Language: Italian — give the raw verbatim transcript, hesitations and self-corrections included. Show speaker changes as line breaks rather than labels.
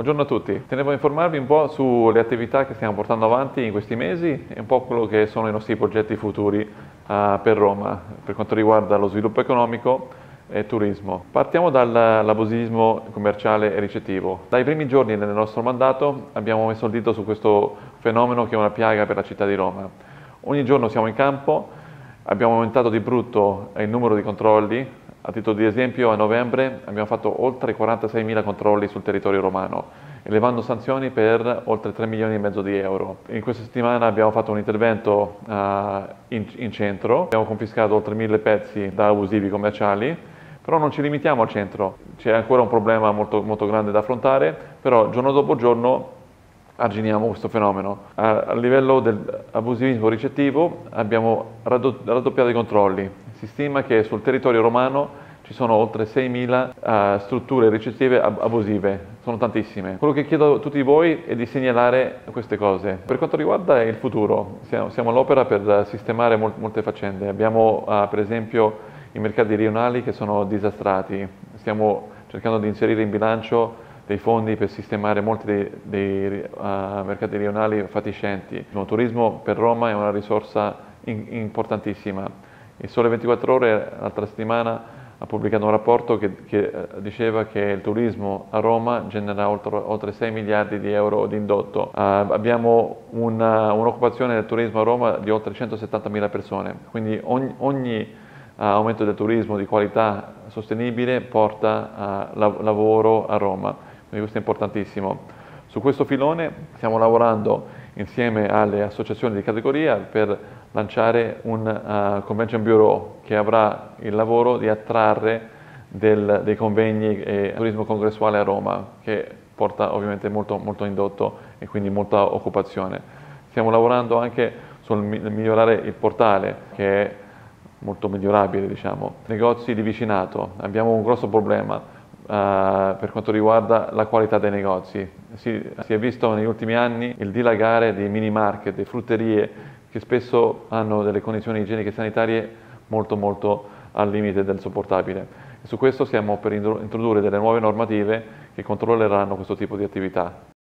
Buongiorno a tutti, tenevo a informarvi un po' sulle attività che stiamo portando avanti in questi mesi e un po' quello che sono i nostri progetti futuri uh, per Roma per quanto riguarda lo sviluppo economico e turismo. Partiamo dall'abusivismo commerciale e ricettivo. Dai primi giorni del nostro mandato abbiamo messo il dito su questo fenomeno che è una piaga per la città di Roma. Ogni giorno siamo in campo, abbiamo aumentato di brutto il numero di controlli. A titolo di esempio, a novembre abbiamo fatto oltre quarantaseimila controlli sul territorio romano, elevando sanzioni per oltre tre milioni e mezzo di euro. In questa settimana abbiamo fatto un intervento uh, in, in centro, abbiamo confiscato oltre mille pezzi da abusivi commerciali, però non ci limitiamo al centro, c'è ancora un problema molto, molto grande da affrontare, però giorno dopo giorno arginiamo questo fenomeno. A, a livello dell'abusivismo ricettivo abbiamo raddoppiato i controlli. Si stima che sul territorio romano ci sono oltre seimila uh, strutture ricettive ab abusive, sono tantissime. Quello che chiedo a tutti voi è di segnalare queste cose. Per quanto riguarda il futuro, siamo, siamo all'opera per sistemare mol molte faccende. Abbiamo uh, per esempio i mercati rionali che sono disastrati, stiamo cercando di inserire in bilancio dei fondi per sistemare molti dei, dei uh, mercati rionali fatiscenti. Il turismo per Roma è una risorsa in importantissima. Il Sole ventiquattro Ore l'altra settimana ha pubblicato un rapporto che, che diceva che il turismo a Roma genera oltre, oltre sei miliardi di euro di indotto. Uh, abbiamo un'occupazione un del turismo a Roma di oltre centosettantamila persone, quindi ogni, ogni uh, aumento del turismo di qualità sostenibile porta uh, la, lavoro a Roma, quindi questo è importantissimo. Su questo filone stiamo lavorando insieme alle associazioni di categoria per lanciare un uh, convention bureau che avrà il lavoro di attrarre del, dei convegni e turismo congressuale a Roma, che porta ovviamente molto, molto indotto e quindi molta occupazione. Stiamo lavorando anche sul migliorare il portale, che è molto migliorabile, diciamo. Negozi di vicinato, abbiamo un grosso problema. Uh, per quanto riguarda la qualità dei negozi. Si, si è visto negli ultimi anni il dilagare di mini market, di frutterie che spesso hanno delle condizioni igieniche e sanitarie molto molto al limite del sopportabile. E su questo stiamo per introdurre delle nuove normative che controlleranno questo tipo di attività.